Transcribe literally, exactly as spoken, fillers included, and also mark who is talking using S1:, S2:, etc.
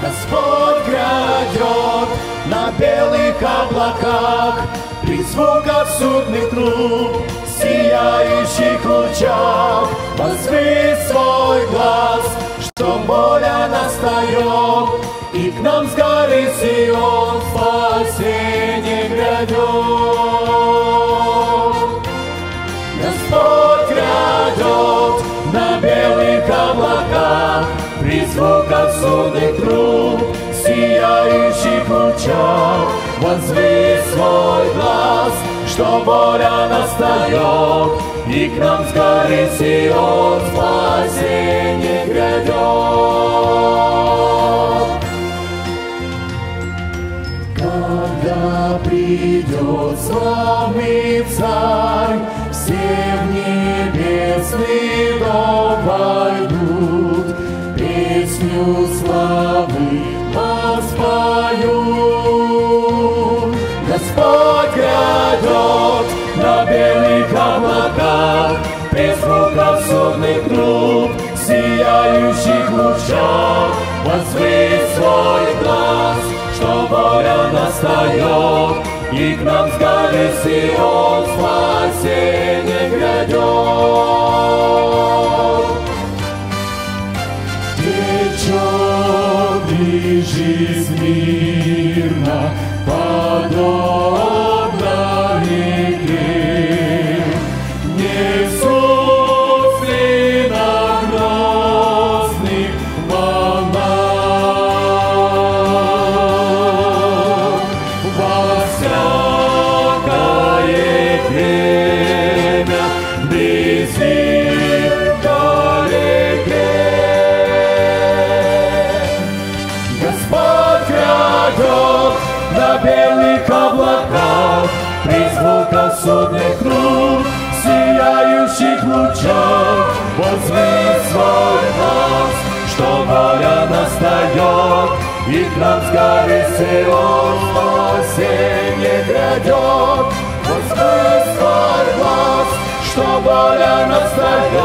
S1: Господь грядет на белых облаках, при звуках судных труб, сияющих лучах, возвысь свой глаз, что воля настает, и к нам с горы Сион спасение грядет. Господь грядет на белых облаках, при звуках судных труб, сияющих лучах, возвысь свой глаз, что воля настает, и к нам с горы Сион спасение грядет. Когда придет славный Царь, все в небесный дом войдут, песню славы воспоют. Господь грядет на белых облаках, при звуках судных труб, сияющих лучах, возвысь свой глаз, что воля настает, и к нам с горы Сион спасение грядет. Течет ли жизнь мирно, подобно реке, несут ли на грозных волнах. Во всякое время, вблизи, вдалеке, Господь грядет на белых облаках, при звуках судных труб, сияющих лучах, возвысь свой глаз, что воля настает, и к нам с горы Сион спасение грядет. Возвысь свой глаз, что воля настает,